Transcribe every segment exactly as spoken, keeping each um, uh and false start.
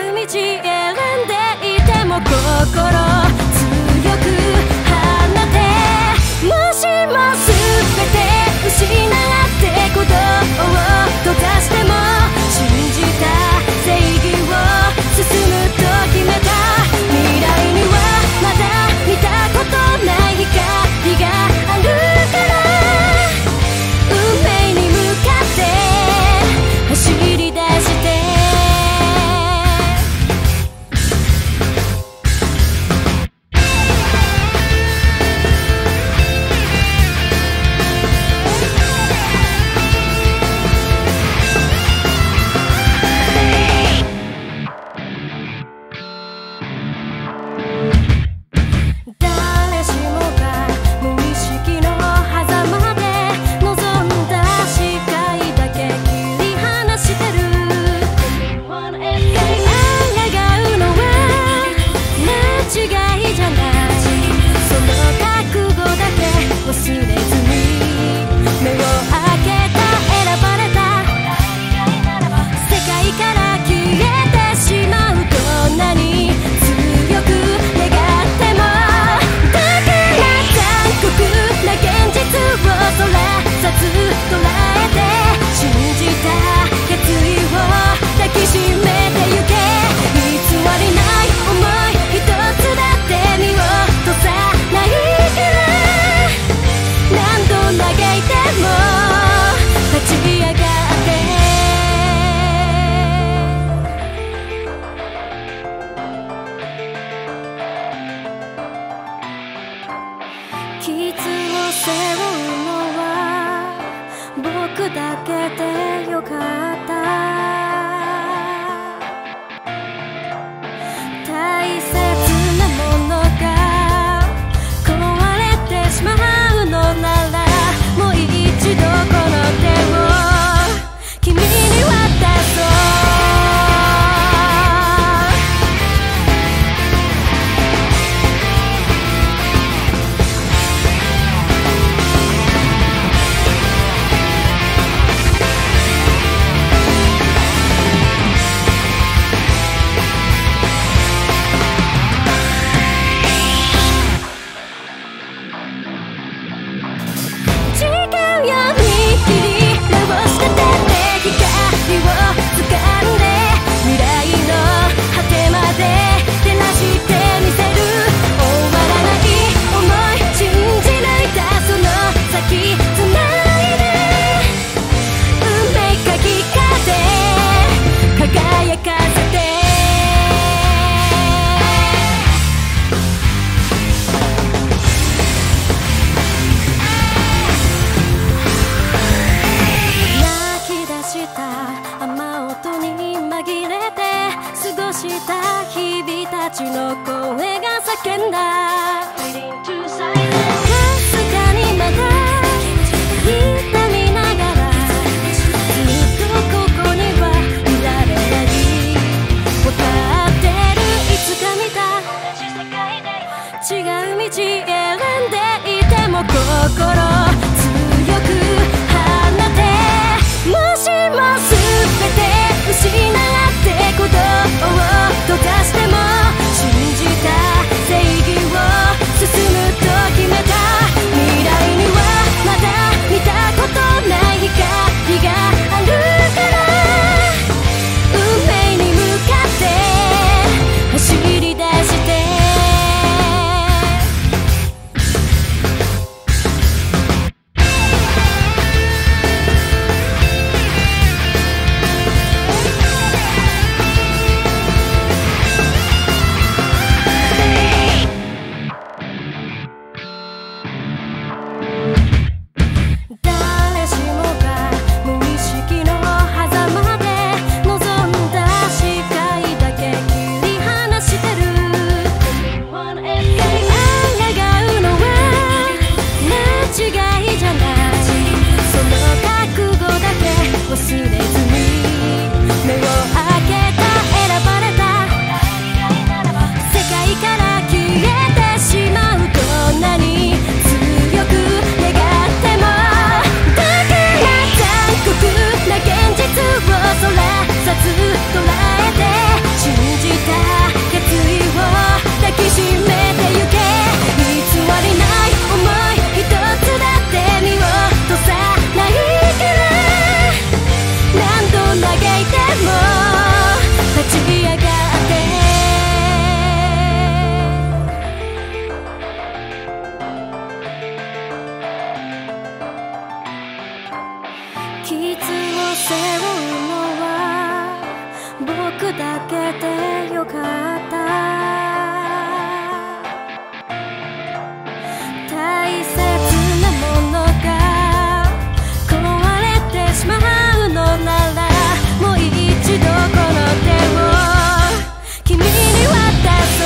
う道選んでいても心強く放て、もしも全て失って鼓動を閉ざしても信じた正義を進むと決めた。未来にはまだ見たことない光があるから、運命に向かって走り出して。傷を背負うのは僕だけでよかった。大切なものが壊れてしまうのなら、もう一度この手を君に渡そう。した日々たちの声が叫んだ。かすかにまだ痛みながら、ずっとここにはいられない。分かってる、いつか見た違う道選んでいても心強く放て、もしも全て失って鼓動を閉ざしても信じた正義を進む時けてよかった。大切なものが壊れてしまうのなら、もう一度この手を君に渡そう。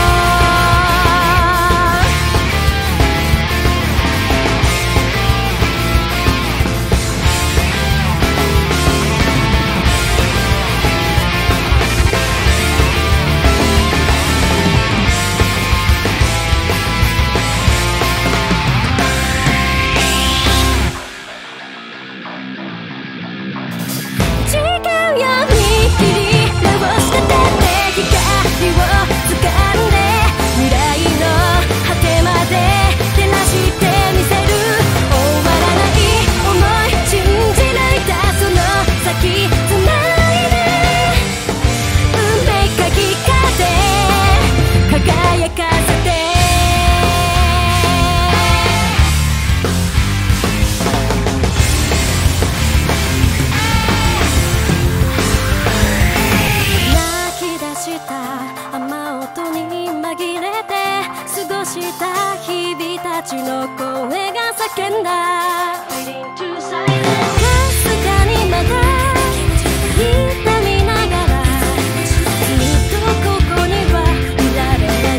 した日々たちの声が叫んだ。かすかにまだ痛みながら、ずっとここにはいられない。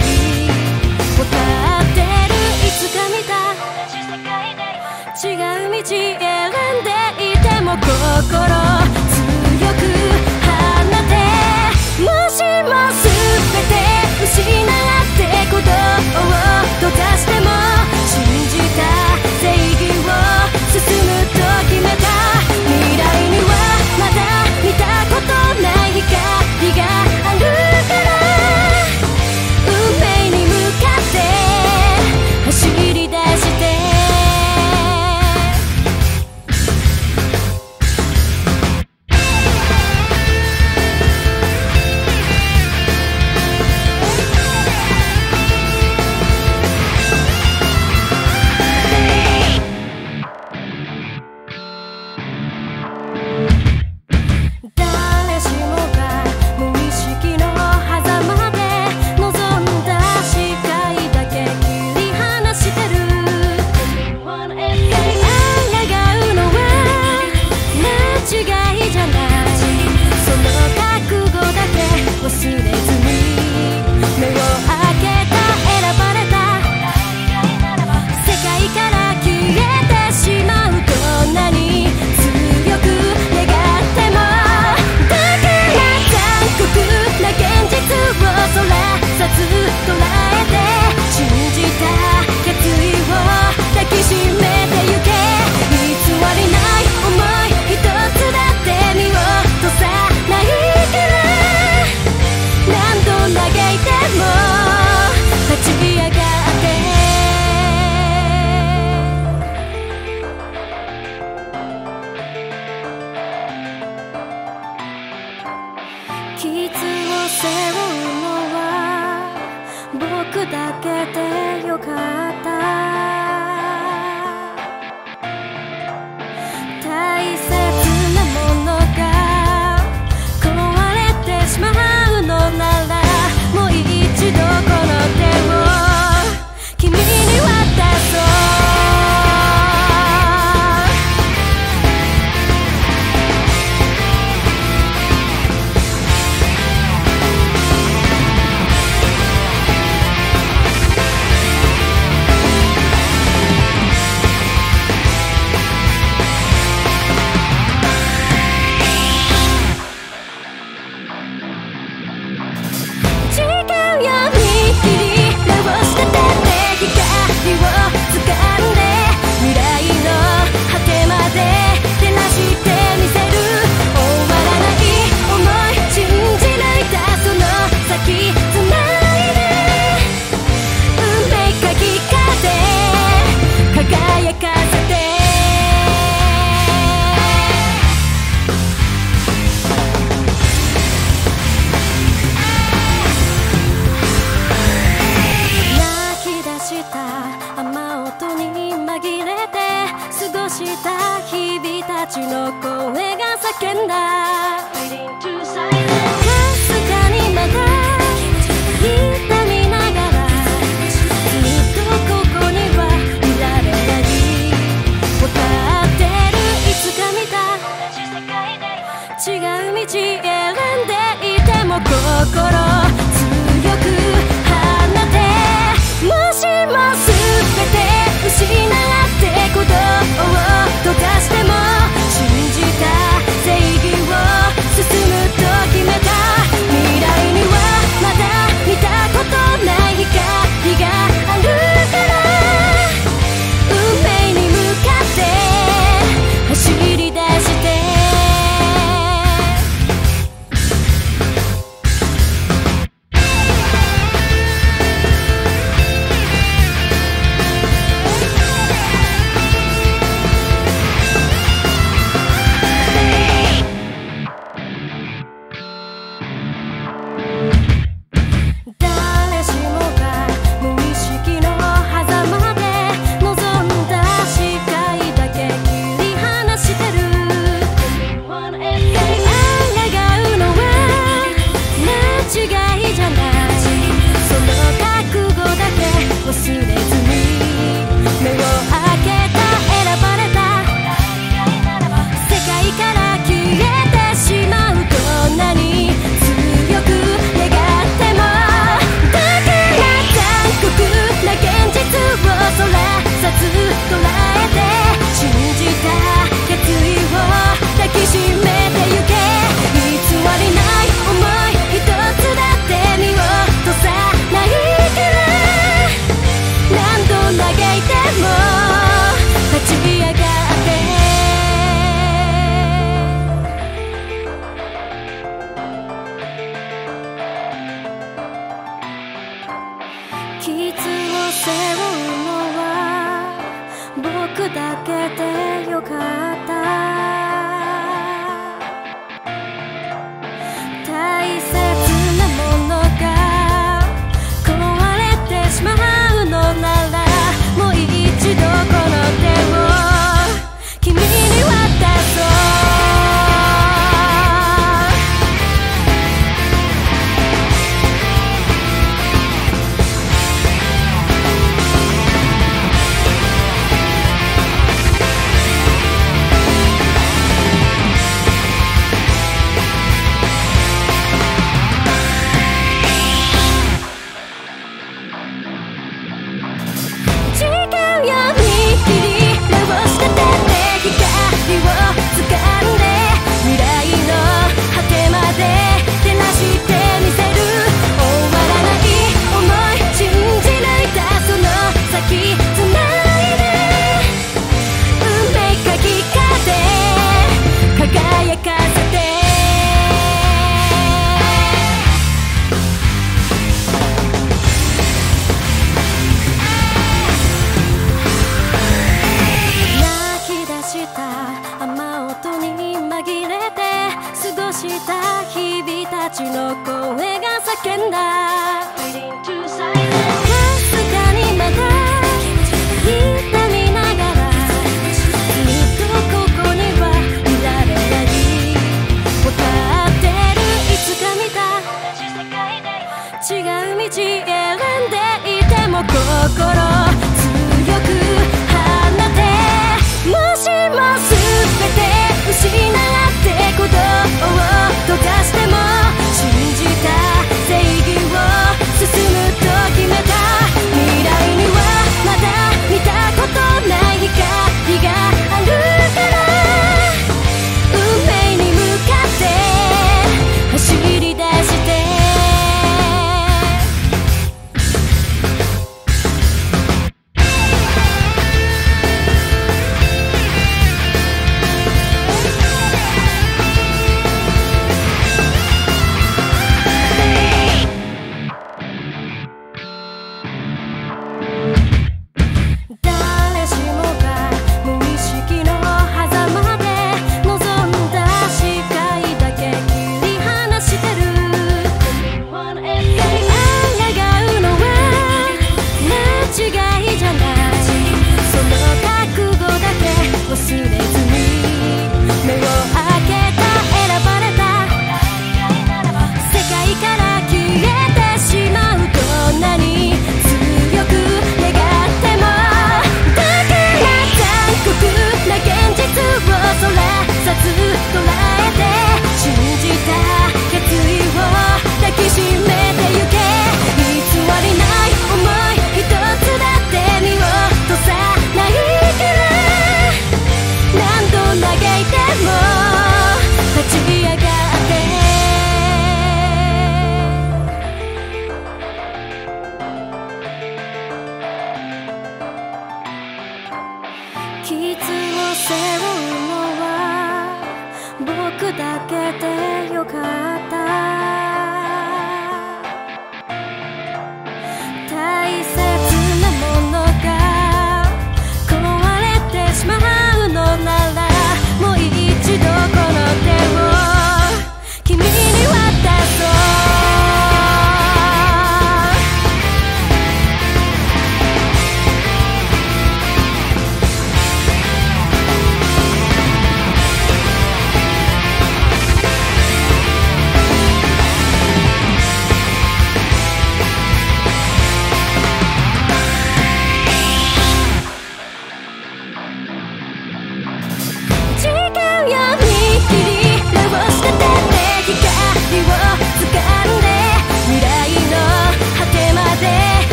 わかってる、いつか見た違う道選んでいても心強く放て、もしも全て失って鼓動を閉ざしても信じた正義を進むと決めた。未来にはまだ見たことない光があるから、運命に向かって走り出して傷を背負うのは僕だけでよかった。大切なものが壊れてしまうのなら、もう一度この手を君に渡そう。「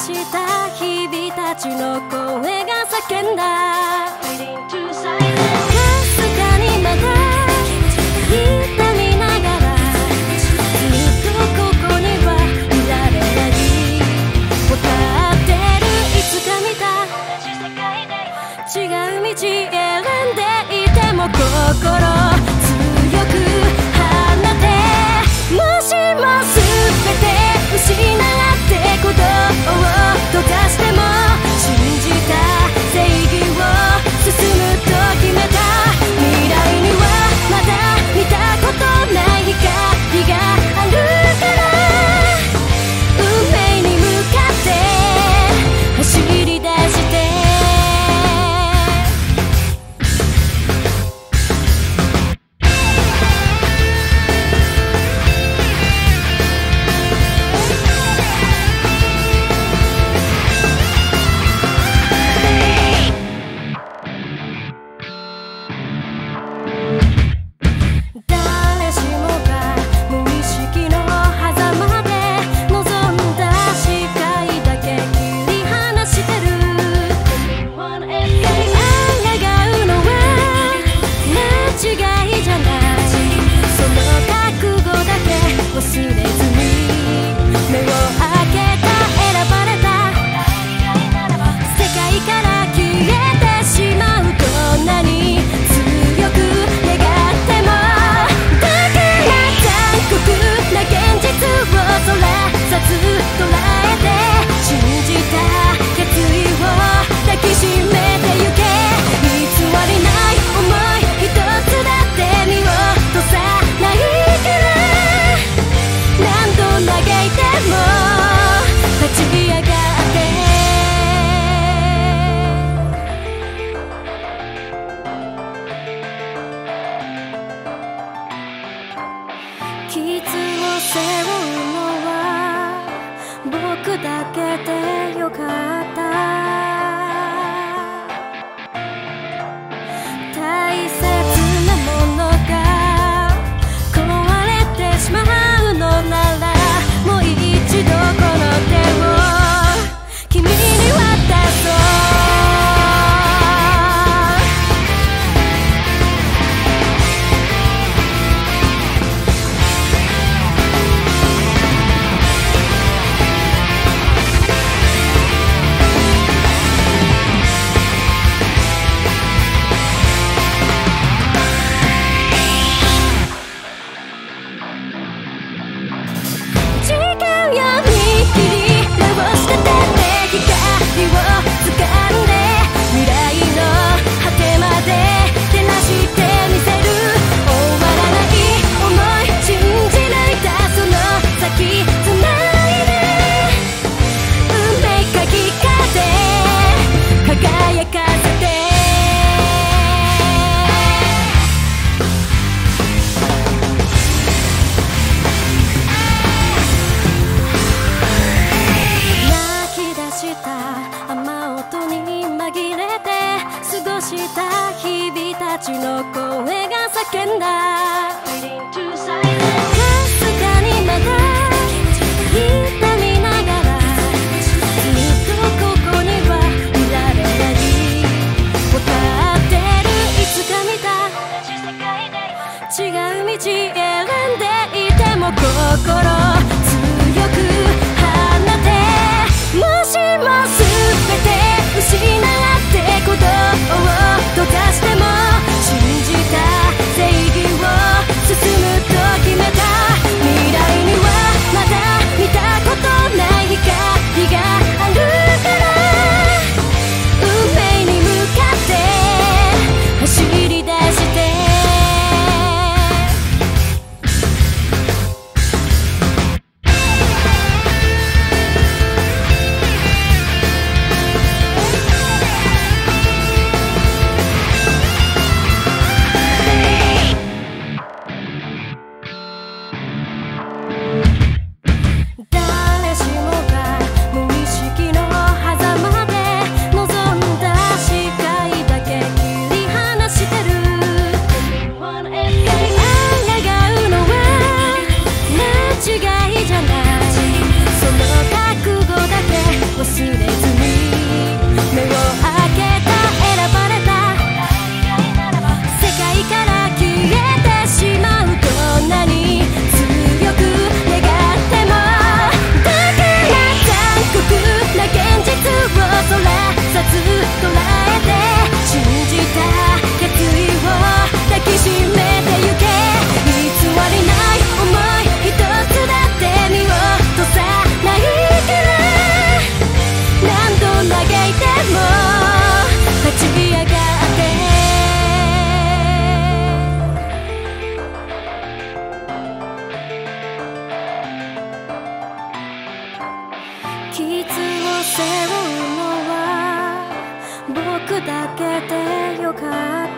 した日々たちの声が叫んだ。かすかにまだ痛みながらずっとここにはいられない。わかってる、いつか見た違う道選んでいても心強く放て、もしも全て失って鼓動を溶かしても信じた正義を進むと決めた。未来にはまだ見たことない光があるから、運命に向かって走り出して。傷を背負うのは僕だけでよかった。大切なものが壊れてしまうのなら、もう一度この手を君に渡そう。した日々たちの声が叫んだ。かすかにまだ痛みながらずっとここにはいられない。わかってる、いつか見た違う道選んでいても心強く放て、もしも全て失って鼓動を溶かしても信じた正義を進むと決めた。 傷を背負うのは僕だけでよかった